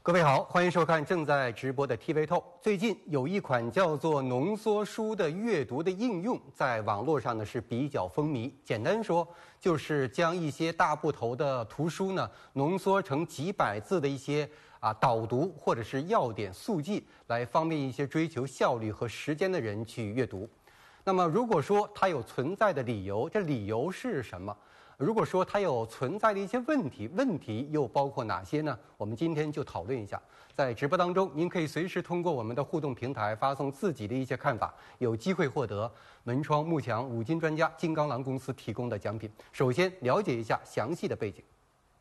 各位好，欢迎收看正在直播的 TV Talk。最近有一款叫做浓缩书的阅读的应用，在网络上呢是比较风靡。简单说，就是将一些大部头的图书呢浓缩成几百字的一些导读或者是要点速记，来方便一些追求效率和时间的人去阅读。那么如果说它有存在的理由，这理由是什么？如果说它有存在的一些问题又包括哪些呢？我们今天就讨论一下。在直播当中，您可以随时通过我们的互动平台发送自己的一些看法，有机会获得门窗幕墙5金专家金刚狼公司提供的奖品。首先了解一下详细的背景。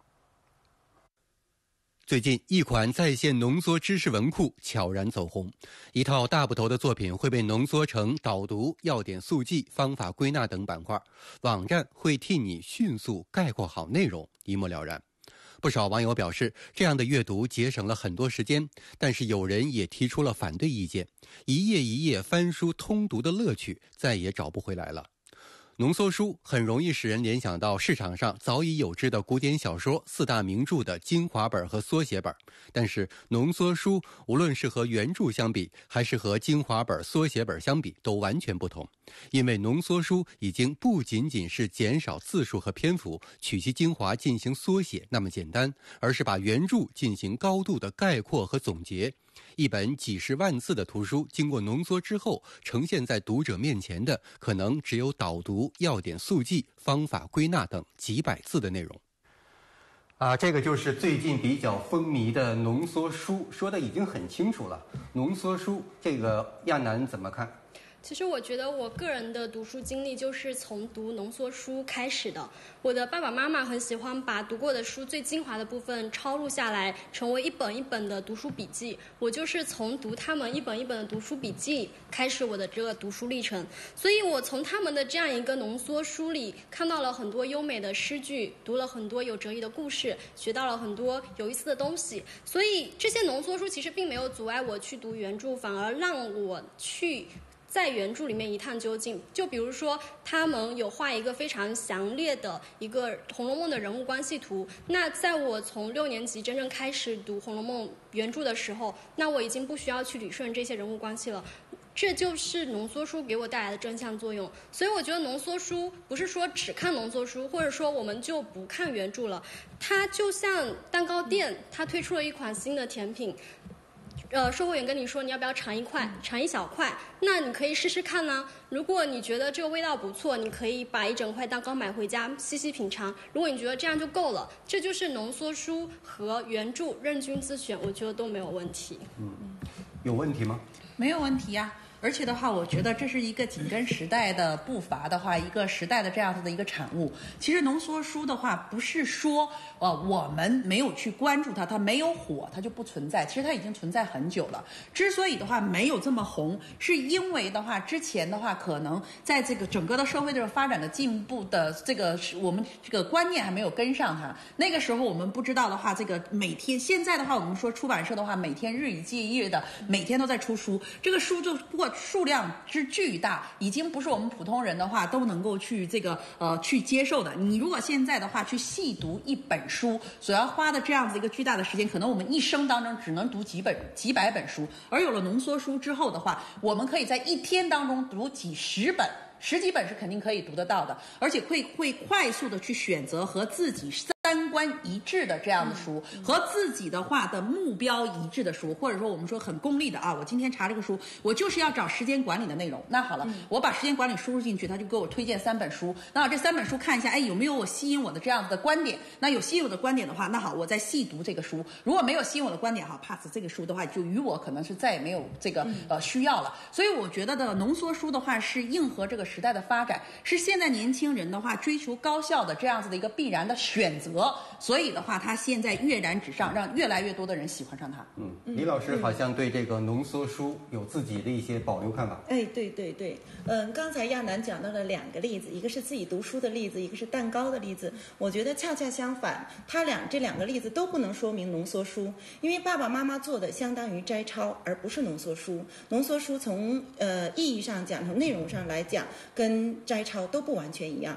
最近，一款在线浓缩知识文库悄然走红。一套大部头的作品会被浓缩成导读、要点速记、方法归纳等板块，网站会替你迅速概括好内容，一目了然。不少网友表示，这样的阅读节省了很多时间，但是有人也提出了反对意见，一页一页翻书通读的乐趣再也找不回来了。浓缩书很容易使人联想到市场上早已有之的古典小说4大名著的精华本和缩写本，但是浓缩书无论是和原著相比，还是和精华本、缩写本相比，都完全不同。因为浓缩书已经不仅仅是减少字数和篇幅，取其精华进行缩写那么简单，而是把原著进行高度的概括和总结。一本几十万字的图书经过浓缩之后，呈现在读者面前的可能只有导读、要点速记、方法归纳等几百字的内容。这个就是最近比较风靡的浓缩书，说的已经很清楚了。浓缩书，这个亚楠怎么看？ 其实我觉得我个人的读书经历就是从读浓缩书开始的。我的爸爸妈妈很喜欢把读过的书最精华的部分抄录下来，成为一本一本的读书笔记。我就是从读他们一本一本的读书笔记开始我的这个读书历程。所以我从他们的这样一个浓缩书里看到了很多优美的诗句，读了很多有哲理的故事，学到了很多有意思的东西。所以这些浓缩书其实并没有阻碍我去读原著，反而让我去在原著里面一探究竟。就比如说他们有画一个非常详列的一个《红楼梦》的人物关系图，那在我从6年级真正开始读《红楼梦》原著的时候，那我已经不需要去捋顺这些人物关系了。这就是浓缩书给我带来的正向作用。所以我觉得浓缩书不是说只看浓缩书，或者说我们就不看原著了。它就像蛋糕店，它推出了一款新的甜品，售货员跟你说你要不要尝一块，尝一小块，那你可以试试看呢。如果你觉得这个味道不错，你可以把一整块蛋糕买回家细细品尝。如果你觉得这样就够了，这就是浓缩书和原著任君自选，我觉得都没有问题。 有问题吗？ 没有问题呀。而且的话，我觉得这是一个紧跟时代的步伐的话，一个时代的这样子的一个产物。其实浓缩书的话，不是说我们没有去关注它，它没有火，它就不存在。其实它已经存在很久了。之所以的话没有这么红，是因为的话之前的话，可能在这个整个的社会的发展的进步的这个我们这个观念还没有跟上它。那个时候我们不知道的话，这个每天现在的话，我们说出版社的话，每天日以继夜的每天都在出书，这个书就不过数量之巨大，已经不是我们普通人的话都能够去去接受的。你如果现在的话去细读一本书，所要花的这样子一个巨大的时间，可能我们一生当中只能读几百本书。而有了浓缩书之后的话，我们可以在一天当中读几十本。10几本是肯定可以读得到的，而且会快速的去选择和自己三观一致的这样的书，和自己的话的目标一致的书，或者说我们说很功利的我今天查这个书，我就是要找时间管理的内容。那好了，我把时间管理输入进去，他就给我推荐3本书。那这3本书看一下，有没有我吸引我的这样子的观点？那有吸引我的观点的话，那好，我再细读这个书。如果没有吸引我的观点，pass 这个书的话，就与我可能是再也没有这个需要了。所以我觉得的浓缩书的话，是应和这个时代的发展，是现在年轻人的话追求高效的这样子的一个必然的选择。所以的话，它现在跃然纸上，让越来越多的人喜欢上它。 李老师好像对这个浓缩书有自己的一些保留看法。 对，刚才亚楠讲到了2个例子，一个是自己读书的例子，一个是蛋糕的例子。我觉得恰恰相反，这2个例子都不能说明浓缩书，因为爸爸妈妈做的相当于摘抄，而不是浓缩书。浓缩书从意义上讲，从内容上来讲，跟摘抄都不完全一样。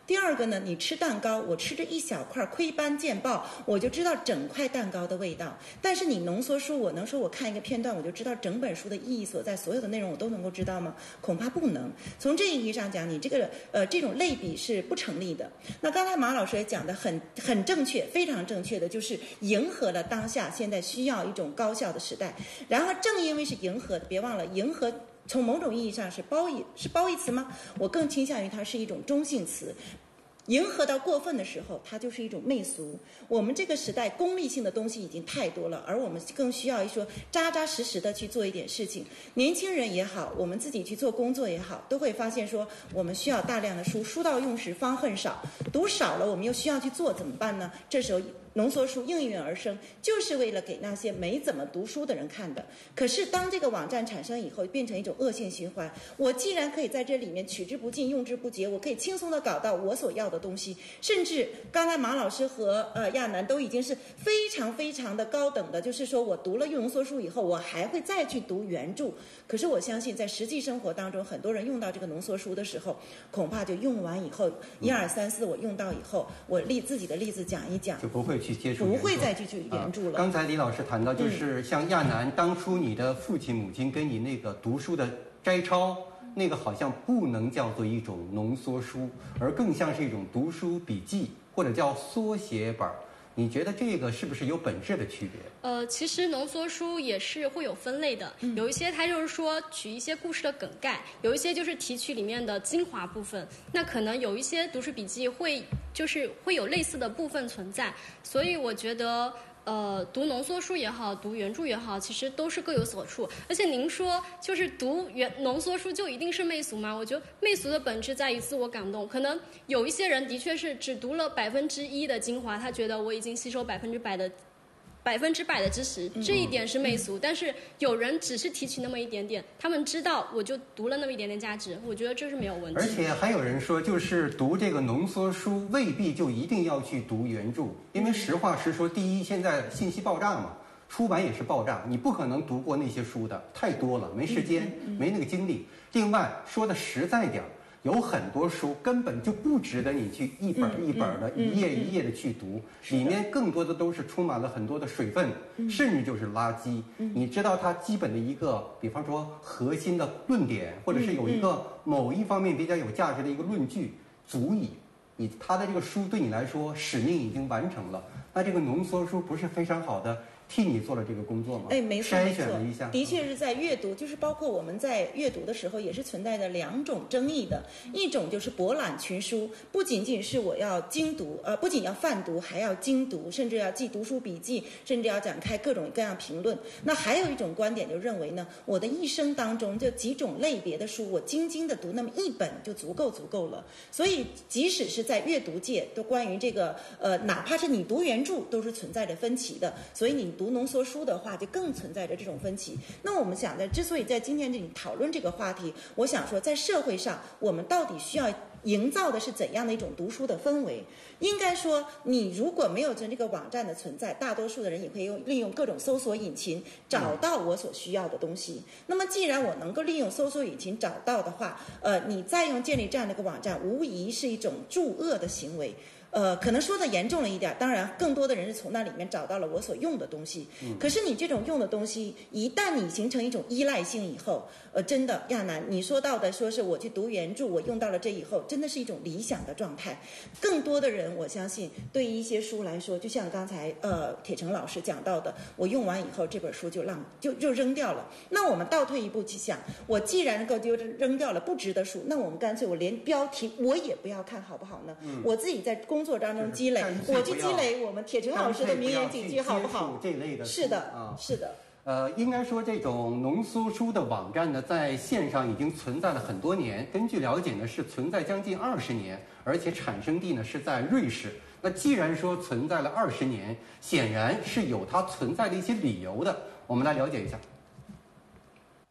第二个呢，你吃蛋糕，我吃着一小块窥斑见豹，我就知道整块蛋糕的味道。但是你浓缩书，我能说我看一个片段我就知道整本书的意义所在，所有的内容我都能够知道吗？恐怕不能。从这一意义上讲，你这种类比是不成立的。那刚才马老师也讲的很正确，非常正确的，就是迎合了当下现在需要一种高效的时代。然后正因为是迎合，别忘了迎合从某种意义上是褒义词吗？我更倾向于它是一种中性词。迎合到过分的时候，它就是一种媚俗。我们这个时代功利性的东西已经太多了，而我们更需要说扎扎实实的去做一点事情。年轻人也好，我们自己去做工作也好，都会发现说我们需要大量的书，书到用时方恨少，读少了我们又需要去做，怎么办呢？这时候浓缩书应运而生，就是为了给那些没怎么读书的人看的。可是当这个网站产生以后，变成一种恶性循环。我既然可以在这里面取之不尽用之不竭，我可以轻松的搞到我所要的东西，甚至刚才马老师和亚楠都已经是非常非常的高等的，就是说我读了浓缩书以后，我还会再去读原著。可是我相信在实际生活当中，很多人用到这个浓缩书的时候，恐怕就用完以后1、2、3、4我用到以后，我自己的例子讲一讲， 就不会去接触， 不会再去原著了。 刚才李老师谈到，就是像亚楠当初你的父亲母亲给你那个读书的摘抄，那个好像不能叫做一种浓缩书，而更像是一种读书笔记或者叫缩写本。你觉得这个是不是有本质的区别？ 其实浓缩书也是会有分类的，有一些它就是说取一些故事的梗概，有一些就是提取里面的精华部分。那可能有一些读书笔记会有类似的部分存在，所以我觉得读浓缩书也好，读原著也好，其实都是各有所处。而且您说就是读浓缩书就一定是媚俗吗？我觉得媚俗的本质在于自我感动。可能有一些人的确是只读了1%的精华，他觉得我已经吸收100%的知识，这一点是媚俗。但是有人只是提取那么一点点，他们知道我就读了那么一点点价值，我觉得这是没有问题。 而且还有人说，就是读这个浓缩书未必就一定要去读原著，因为实话实说，第一，现在信息爆炸嘛，出版也是爆炸，你不可能读过那些书的，太多了，没时间，没那个精力。另外说的实在点儿，有很多书根本就不值得你去一本一本的、一页一页的去读，里面更多的都是充满了很多的水分，甚至就是垃圾。你知道它基本的一个，比方说核心的论点，或者是有一个某一方面比较有价值的一个论据，足以他的这个书对你来说使命已经完成了。那这个浓缩书不是非常好的替你做了这个工作吗？ 没错， 筛选了一下， 的确是在阅读，就是包括我们在阅读的时候，也是存在着2种争议的。一种就是博览群书，不仅仅是我要精读，不仅要泛读，还要精读，甚至要记读书笔记，甚至要展开各种各样评论。那还有一种观点就认为呢，我的一生当中这几种类别的书，我精精的读那么一本就足够了。所以即使是在阅读界，都关于这个哪怕是你读原著，都是存在着分歧的。所以你读浓缩书的话，就更存在着这种分歧。那我们想的，之所以在今天这里讨论这个话题，我想说，在社会上，我们到底需要营造的是怎样的一种读书的氛围？应该说，你如果没有这个网站的存在，大多数的人也会利用各种搜索引擎找到我所需要的东西。那么，既然我能够利用搜索引擎找到的话，你再用建立这样的一个网站，无疑是一种助恶的行为。可能说的严重了一点，当然更多的人是从那里面找到了我所用的东西。可是你这种用的东西，一旦你形成一种依赖性以后，真的亚楠，你说到的说是我去读原著，我用到了这以后，真的是一种理想的状态。更多的人，我相信对于一些书来说，就像刚才铁成老师讲到的，我用完以后这本书就扔掉了。那我们倒退一步去想，我既然能够就扔掉了不值得书，那我们干脆我连标题我也不要看好不好呢？我自己在工作当中积累，我去积累我们铁成老师的名言警句好不好？ 这类的是的，是的。 应该说这种浓缩书的网站呢，在线上已经存在了很多年。根据了解呢，是存在将近20年，而且产生地呢是在瑞士。那既然说存在了20年，显然是有它存在的一些理由的。我们来了解一下。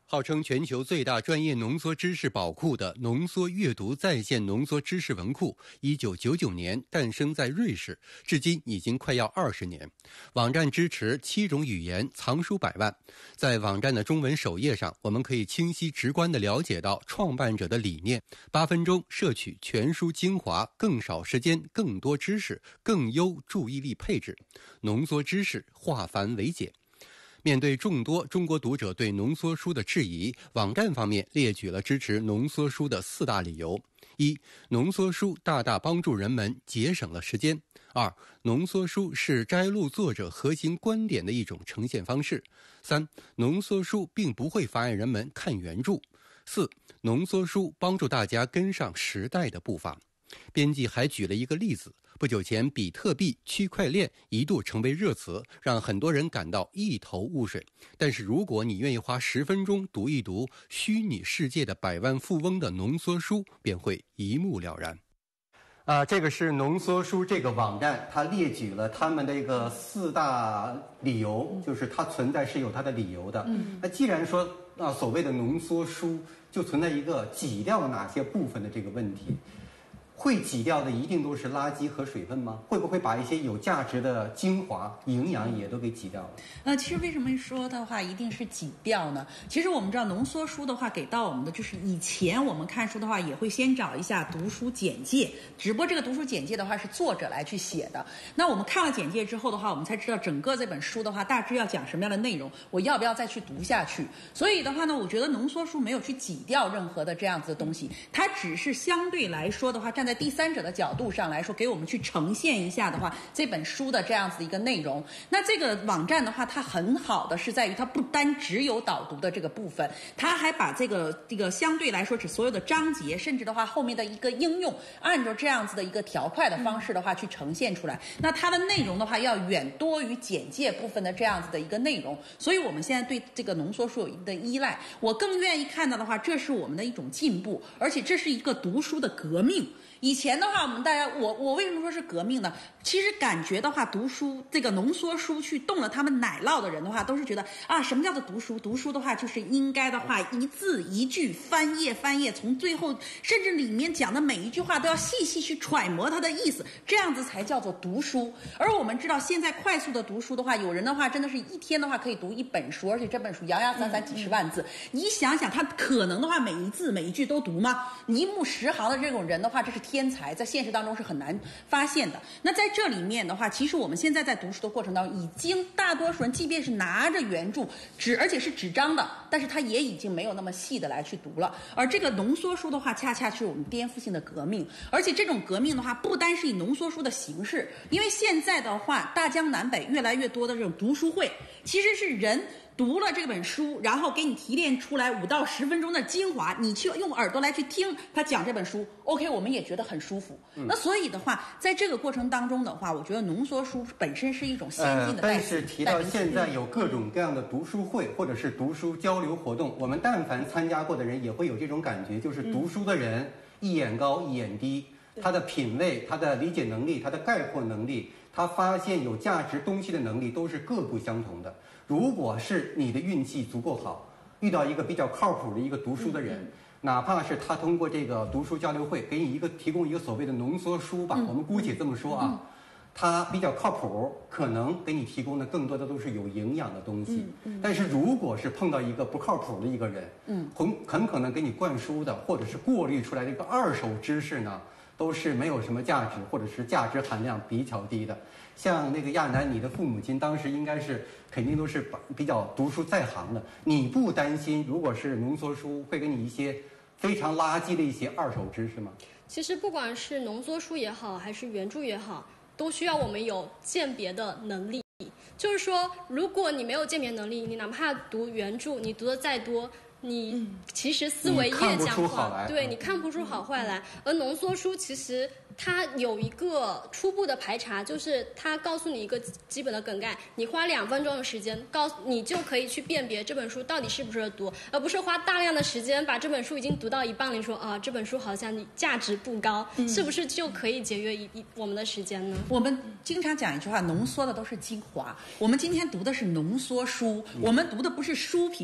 号称全球最大专业浓缩知识宝库的浓缩阅读在线浓缩知识文库，1999年诞生在瑞士，至今已经快要20年。网站支持7种语言，藏书百万。在网站的中文首页上，我们可以清晰直观地了解到创办者的理念：8分钟摄取全书精华，更少时间，更多知识，更优注意力配置，浓缩知识，化繁为简。面对众多中国读者对浓缩书的质疑，网站方面列举了支持浓缩书的4大理由：一、浓缩书大大帮助人们节省了时间；二、浓缩书是摘录作者核心观点的一种呈现方式；三、浓缩书并不会妨碍人们看原著；四、浓缩书帮助大家跟上时代的步伐。编辑还举了一个例子，不久前比特币、区块链一度成为热词，让很多人感到一头雾水。但是如果你愿意花10分钟读一读虚拟世界的百万富翁的浓缩书，便会一目了然。这个是浓缩书这个网站，它列举了他们的一个4大理由，就是它存在是有它的理由的。那既然说所谓的浓缩书，就存在一个挤掉哪些部分的这个问题。会挤掉的一定都是垃圾和水分吗？会不会把一些有价值的精华、营养也都给挤掉了？ 其实为什么说的话一定是挤掉呢？其实我们知道浓缩书的话给到我们的就是以前我们看书的话也会先找一下读书简介，只不过这个读书简介的话是作者来去写的。那我们看了简介之后的话，我们才知道整个这本书的话大致要讲什么样的内容，我要不要再去读下去。所以的话呢，我觉得浓缩书没有去挤掉任何的这样子的东西，它只是相对来说的话站在第三者的角度上来说，给我们去呈现一下的话，这本书的这样子的一个内容。那这个网站的话，它很好的是在于它不单只有导读的这个部分，它还把这个相对来说指所有的章节，甚至的话后面的一个应用，按照这样子的一个条块的方式的话去呈现出来。那它的内容的话要远多于简介部分的这样子的一个内容，所以我们现在对这个浓缩书有一定的依赖。我更愿意看到的话，这是我们的一种进步，而且这是一个读书的革命。以前的话，我们大家，我为什么说是革命呢？其实感觉的话，读书这个浓缩书去动了他们奶酪的人的话，都是觉得什么叫做读书？读书的话就是应该的话，一字一句翻页，从最后甚至里面讲的每一句话都要细细去揣摩它的意思，这样子才叫做读书。而我们知道，现在快速的读书的话，有人的话真的是一天的话可以读1本书，而且这本书洋洋洒洒几十万字。你想想，他可能的话每一字每一句都读吗？一目十行的这种人的话，这是天才，在现实当中是很难发现的。那在这里面的话，其实我们现在在读书的过程当中，已经大多数人即便是拿着原著而且是纸张的，但是他也已经没有那么细的来去读了。而这个浓缩书的话，恰恰是我们颠覆性的革命。而且这种革命的话，不单是以浓缩书的形式，因为现在的话，大江南北越来越多的这种读书会，其实是人读了这本书，然后给你提炼出来5到10分钟的精华，你去用耳朵来去听他讲这本书 ，OK， 我们也觉得很舒服。那所以的话，在这个过程当中的话，我觉得浓缩书本身是一种先进的但是提到现在有各种各样的读书会或者是读书交流活动，我们但凡参加过的人也会有这种感觉，就是读书的人一眼高一眼低，他的品味、他的理解能力、他的概括能力、他发现有价值东西的能力都是各不相同的。如果是你的运气足够好，遇到一个比较靠谱的一个读书的人，哪怕是他通过这个读书交流会给你提供一个所谓的浓缩书吧，我们姑且这么说啊，他比较靠谱，可能给你提供的更多的都是有营养的东西。但是如果是碰到一个不靠谱的一个人，很可能给你灌输的或者是过滤出来的一个2手知识呢，都是没有什么价值，或者是价值含量比较低的。像那个亚楠，你的父母亲当时应该是肯定都是比较读书在行的，你不担心如果是浓缩书会给你一些非常垃圾的一些2手知识吗？ 其实不管是浓缩书也好，还是原著也好，都需要我们有鉴别的能力。就是说，如果你没有鉴别能力，你哪怕读原著，你读的再多，你其实思维越僵化，对，你看不出好坏来。而浓缩书其实它有一个初步的排查，就是它告诉你一个基本的梗概，你花2分钟的时间，你就可以去辨别这本书到底适不适合读，而不是花大量的时间把这本书已经读到一半，你说这本书好像价值不高，是不是就可以节约我们的时间呢？ 我们经常讲一句话，浓缩的都是精华。我们今天读的是浓缩书，我们读的不是书评，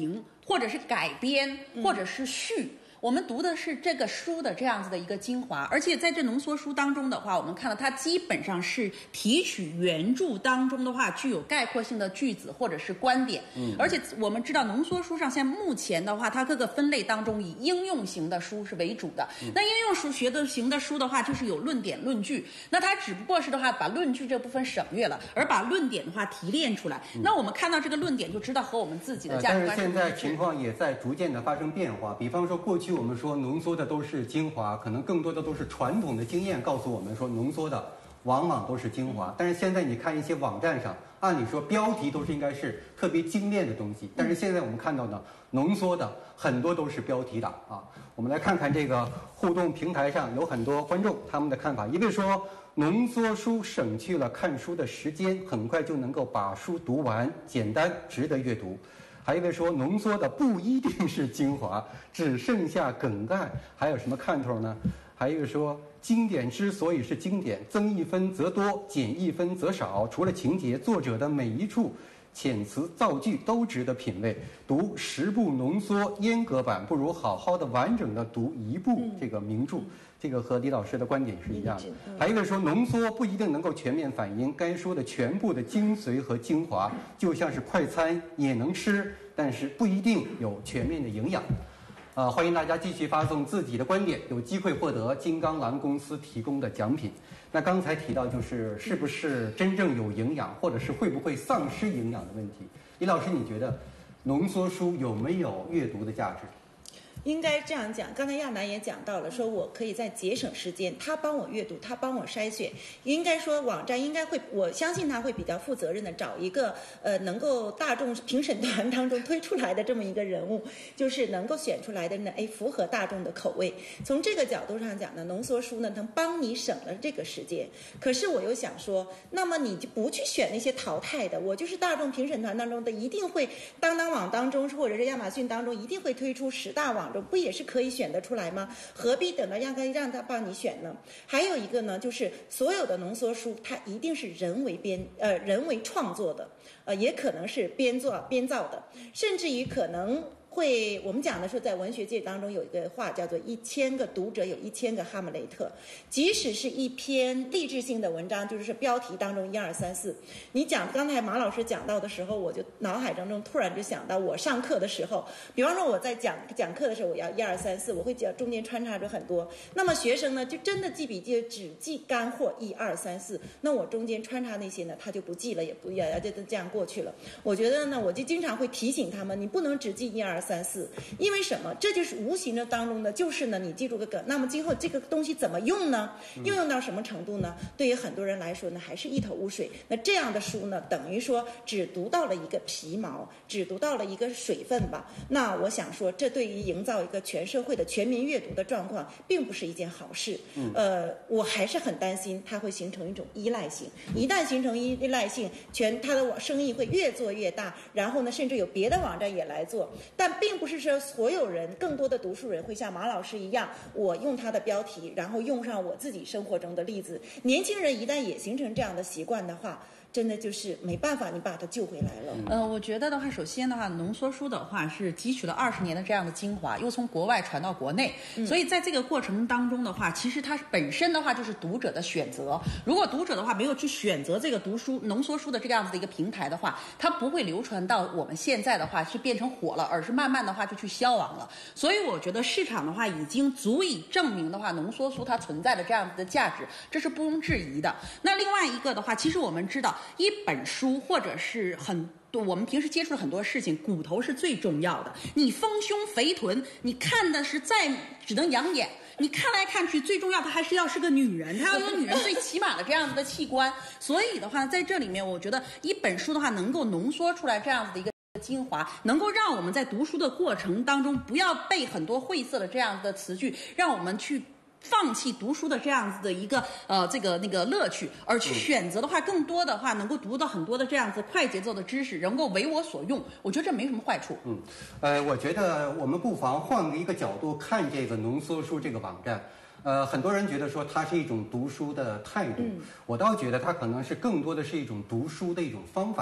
或者是改编，或者是序。我们读的是这个书的这样子的一个精华，而且在这浓缩书当中的话，我们看到它基本上是提取原著当中的话具有概括性的句子或者是观点。而且我们知道浓缩书上现在目前的话，它各个分类当中以应用型的书是为主的。那应用书学的型的书的话，就是有论点论据，那它只不过是的话把论据这部分省略了，而把论点的话提炼出来。那我们看到这个论点就知道和我们自己的价值观但是现在情况也在逐渐的发生变化，比方说过去我们说浓缩的都是精华，可能更多的都是传统的经验告诉我们说浓缩的往往都是精华。但是现在你看一些网站上，按理说标题都是应该是特别精炼的东西，但是现在我们看到呢，浓缩的很多都是标题党啊。我们来看看这个互动平台上有很多观众他们的看法。一位说，浓缩书省去了看书的时间，很快就能够把书读完，简单值得阅读。还有一位说，浓缩的不一定是精华，只剩下梗概，还有什么看头呢？还有一位说，经典之所以是经典，增一分则多，减一分则少，除了情节，作者的每一处遣词造句都值得品味。读10部浓缩阉割版，不如好好的完整的读1部这个名著。这个和李老师的观点是一样的。还有一个说，浓缩不一定能够全面反映该书的全部的精髓和精华，就像是快餐也能吃，但是不一定有全面的营养。欢迎大家继续发送自己的观点，有机会获得金刚狼公司提供的奖品。那刚才提到就是是不是真正有营养，或者是会不会丧失营养的问题。李老师，你觉得浓缩书有没有阅读的价值？ 应该这样讲，刚才亚楠也讲到了，说我可以在节省时间，他帮我阅读，他帮我筛选。应该说网站应该会，我相信他会比较负责任的找一个能够大众评审团当中推出来的这么一个人物，就是能够选出来的呢，符合大众的口味。从这个角度上讲呢，浓缩书呢能帮你省了这个时间。可是我又想说，那么你就不去选那些淘汰的，我就是大众评审团当中的，一定会当网当中或者是亚马逊当中一定会推出10大网。不也是可以选得出来吗？何必等到让他帮你选呢？还有一个呢，就是所有的浓缩书，它一定是人为创作的，也可能是编造的，甚至于可能会，我们讲的是在文学界当中有一个话叫做1000个读者有1000个哈姆雷特。即使是一篇励志性的文章，就是标题当中1、2、3、4，你讲刚才马老师讲到的时候，我就脑海当中突然就想到我上课的时候，比方说我在讲课的时候，我要1、2、3、4，我会讲中间穿插着很多，那么学生呢就真的记笔记只记干货1、2、3、4，那我中间穿插那些呢他就不记了，也不要就这样过去了。我觉得呢，我就经常会提醒他们，你不能只记1、2、3、4，因为什么？这就是无形的当中的，就是呢，你记住个梗，那么今后这个东西怎么用呢？应用到什么程度呢？对于很多人来说呢，还是一头雾水。那这样的书呢，等于说只读到了一个皮毛，只读到了一个水分吧。那我想说，这对于营造一个全社会的全民阅读的状况，并不是一件好事。我还是很担心它会形成一种依赖性。一旦形成依赖性，它的生意会越做越大，然后呢，甚至有别的网站也来做。但并不是说所有人，更多的读书人会像马老师一样，我用他的标题，然后用上我自己生活中的例子。年轻人一旦也形成这样的习惯的话，真的就是没办法，你把它救回来了。 我觉得的话，首先的话，浓缩书的话是汲取了20年的这样的精华，又从国外传到国内，所以在这个过程当中的话，其实它本身的话就是读者的选择。如果读者的话没有去选择这个读书浓缩书的这个样子的一个平台的话，它不会流传到我们现在的话是变成火了，而是慢慢的话就去消亡了。所以我觉得市场的话已经足以证明的话，浓缩书它存在的这样子的价值，这是不容置疑的。那另外一个的话，其实我们知道一本书或者是我们平时接触了很多事情，骨头是最重要的。你丰胸肥臀，你看的是只能养眼，你看来看去，最重要的还是要是个女人，她要有女人最起码的这样子的器官。所以的话，在这里面，我觉得一本书的话，能够浓缩出来这样子的一个精华，能够让我们在读书的过程当中，不要被很多晦涩的这样子的词句，让我们去放弃读书的这样子的一个那个乐趣，而去选择的话，更多的话能够读到很多的这样子快节奏的知识，能够为我所用。我觉得这没什么坏处。 我觉得我们不妨换一个角度看这个浓缩书这个网站。很多人觉得说它是一种读书的态度，我倒觉得它可能是更多的是一种读书的一种方法。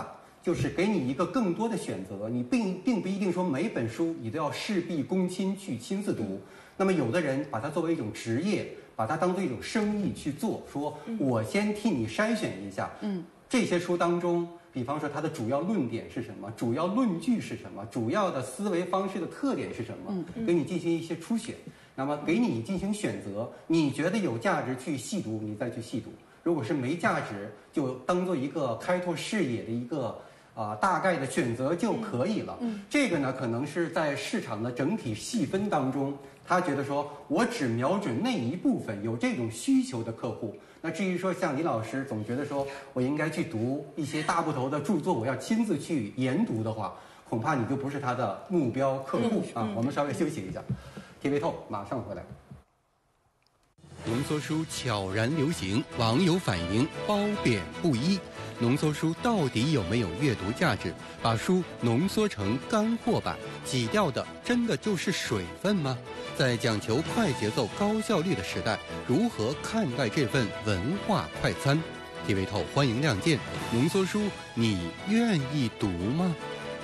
就是给你一个更多的选择，你并不一定说每本书你都要事必躬亲去亲自读。那么有的人把它作为一种职业，把它当做一种生意去做，说我先替你筛选一下，这些书当中，比方说它的主要论点是什么，主要论据是什么，主要的思维方式的特点是什么，给你进行一些初选，那么给你进行选择，你觉得有价值去细读，你再去细读；如果是没价值，就当做一个开拓视野的一个大概的选择就可以了。这个呢，可能是在市场的整体细分当中，他觉得说我只瞄准那一部分有这种需求的客户。那至于说像李老师总觉得说我应该去读一些大部头的著作，我要亲自去研读的话，恐怕你就不是他的目标客户啊。我们稍微休息一下 ，TV 透马上回来。 浓缩书悄然流行，网友反映褒贬不一。浓缩书到底有没有阅读价值？把书浓缩成干货版，挤掉的真的就是水分吗？在讲求快节奏、高效率的时代，如何看待这份文化快餐 ？TV 透欢迎亮剑，浓缩书你愿意读吗？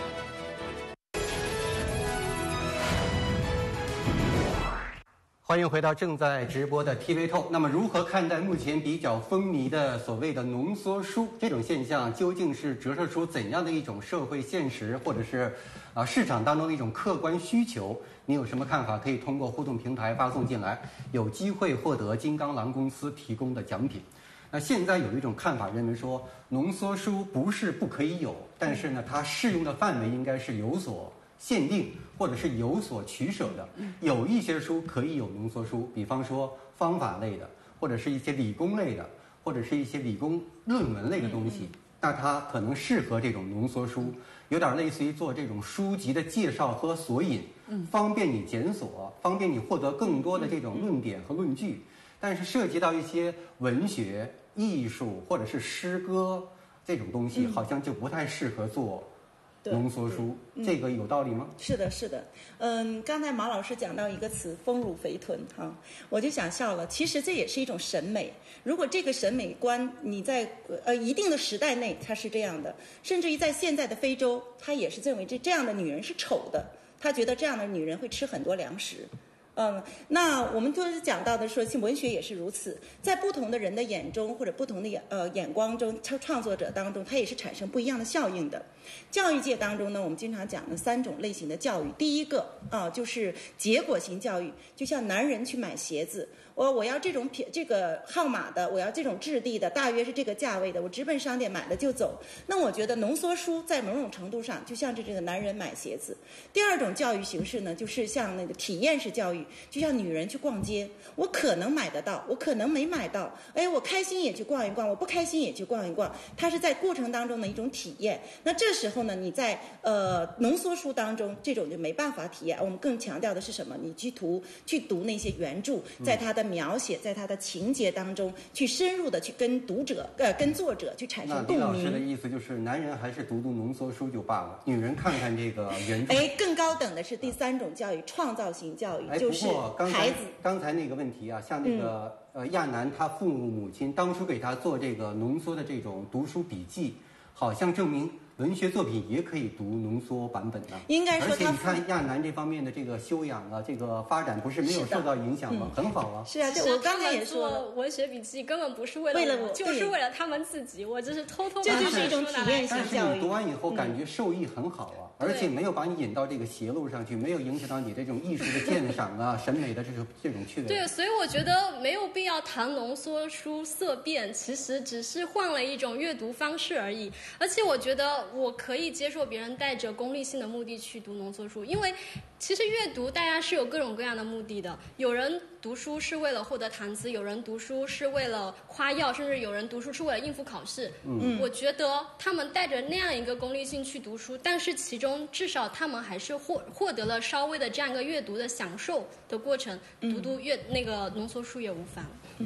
欢迎回到正在直播的 TV 透。那么，如何看待目前比较风靡的所谓的浓缩书这种现象？究竟是折射出怎样的一种社会现实，或者是市场当中的一种客观需求？你有什么看法？可以通过互动平台发送进来，有机会获得金刚狼公司提供的奖品。那现在有一种看法认为说，浓缩书不是不可以有，但是呢，它适用的范围应该是有所限定，或者是有所取舍的。有一些书可以有浓缩书，比方说方法类的，或者是一些理工类的，或者是一些理工论文类的东西，那它可能适合这种浓缩书，有点类似于做这种书籍的介绍和索引，方便你检索，方便你获得更多的这种论点和论据。但是涉及到一些文学、艺术或者是诗歌这种东西，好像就不太适合做浓缩书，这个有道理吗？ 是的，是的。刚才马老师讲到一个词“丰乳肥臀”哈，我就想笑了。其实这也是一种审美。如果这个审美观你在一定的时代内它是这样的，甚至于在现在的非洲，他也是认为这样的女人是丑的，他觉得这样的女人会吃很多粮食。那我们就是讲到的说，文学也是如此，在不同的人的眼中或者不同的眼光中，创作者当中，它也是产生不一样的效应的。教育界当中呢，我们经常讲的3种类型的教育，第一个就是结果型教育，就像男人去买鞋子，我要这种这个号码的，我要这种质地的，大约是这个价位的，我直奔商店买了就走。那我觉得浓缩书在某种程度上就像这个男人买鞋子。第二种教育形式呢，就是像那个体验式教育，就像女人去逛街，我可能买得到，我可能没买到，我开心也去逛一逛，我不开心也去逛一逛，它是在过程当中的一种体验。那这时候呢，你在浓缩书当中，这种就没办法体验。我们更强调的是什么？你去读那些原著，在它的描写，在它的情节当中，去深入的去跟读者跟作者去产生共鸣。 那李老师的意思就是，男人还是读浓缩书就罢了，女人看看这个原著。 更高等的是第3种教育，创造型教育，就是孩子。 刚才那个问题啊，像那个亚楠他父母亲当初给他做这个浓缩的这种读书笔记，好像证明文学作品也可以读浓缩版本的。 应该说， 而且你看亚楠这方面的这个修养啊，这个发展不是没有受到影响吗？很好啊。 是啊，我刚才也说了， 文学笔记根本不是为了我，就是为了他们自己，我只是偷偷。 这就是一种体验型教育。 但是你读完以后感觉受益很好啊。而且没有把你引到这个邪路上去，没有影响到你这种艺术的鉴赏啊、审美的这种趣味。 对，所以我觉得没有必要谈浓缩书色变，其实只是换了一种阅读方式而已。而且我觉得我可以接受别人带着功利性的目的去读浓缩书，因为其实阅读大家是有各种各样的目的的。有人读书是为了获得谈资，有人读书是为了夸耀，甚至有人读书是为了应付考试。我觉得他们带着那样一个功利性去读书，但是其中至少他们还是获得了稍微的这样一个阅读的享受的过程。读那个浓缩书也无妨。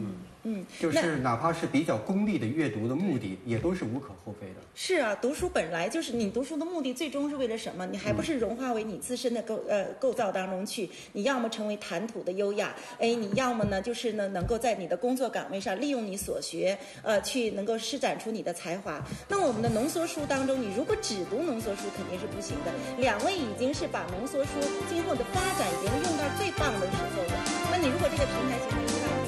就是哪怕是比较功利的阅读的目的，也都是无可厚非的。 是啊，读书本来就是你读书的目的，最终是为了什么？你还不是融化为你自身的构造当中去？你要么成为谈吐的优雅，你要么呢就是呢能够在你的工作岗位上利用你所学，去能够施展出你的才华。那我们的浓缩书当中，你如果只读浓缩书肯定是不行的。两位已经是把浓缩书今后的发展已经用到最棒的时候了。那你如果这个平台形成一半。